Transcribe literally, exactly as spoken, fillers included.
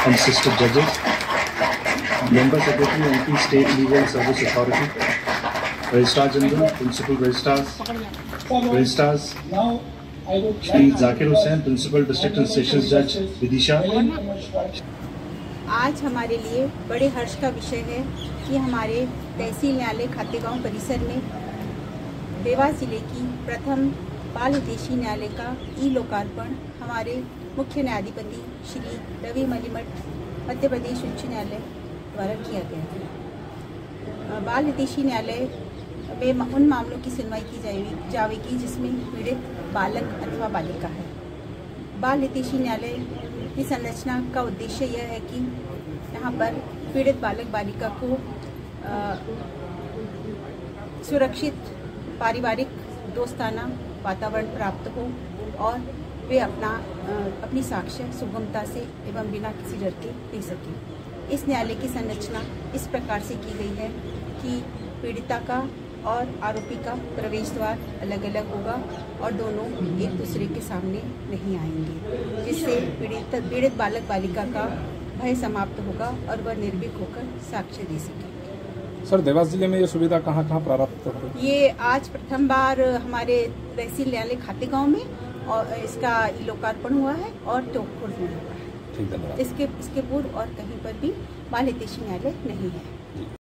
and sister judges, Member Secretary M P State Legal Service Authority, Registrar General, Principal Registrars, Registrars, Shri Zakir Hussain, Principal District and Sessions Judge, Vidisha। आज हमारे लिए बड़े हर्ष का विषय है कि हमारे तहसील न्यायालय खातेगांव परिसर में देवास जिले की प्रथम बाल हितैषी न्यायालय का ई लोकार्पण हमारे मुख्य न्यायाधिपति श्री रवि मलिमठ मध्य प्रदेश उच्च न्यायालय द्वारा किया गया है। बाल हितैषी न्यायालय में उन मामलों की सुनवाई की जाएगी जाएगी जिसमें पीड़ित बालक अथवा बालिका है। बाल हितैषी न्यायालय की संरचना का उद्देश्य यह है कि यहाँ पर पीड़ित बालक बालिका को आ, सुरक्षित पारिवारिक दोस्ताना वातावरण प्राप्त हो और वे अपना अपनी साक्ष्य सुगमता से एवं बिना किसी डर के दे सकें। इस न्यायालय की संरचना इस प्रकार से की गई है कि पीड़िता का और आरोपी का प्रवेश द्वार अलग अलग होगा और दोनों एक दूसरे के सामने नहीं आएंगे, जिससे पीड़ित पीड़ित बालक बालिका का भय समाप्त होगा और वह निर्भीक होकर साक्ष्य दे सकेंगे। सर, देवास जिले में ये सुविधा कहाँ कहाँ प्राप्त होगी? ये आज प्रथम बार हमारे तहसील न्यायालय खातेगांव में और इसका लोकार्पण हुआ है और टोकपुर में हुआ है। ठीक, धन्यवाद। इसके इसके पूर्व और कहीं पर भी बाल हितैषी न्यायालय नहीं है।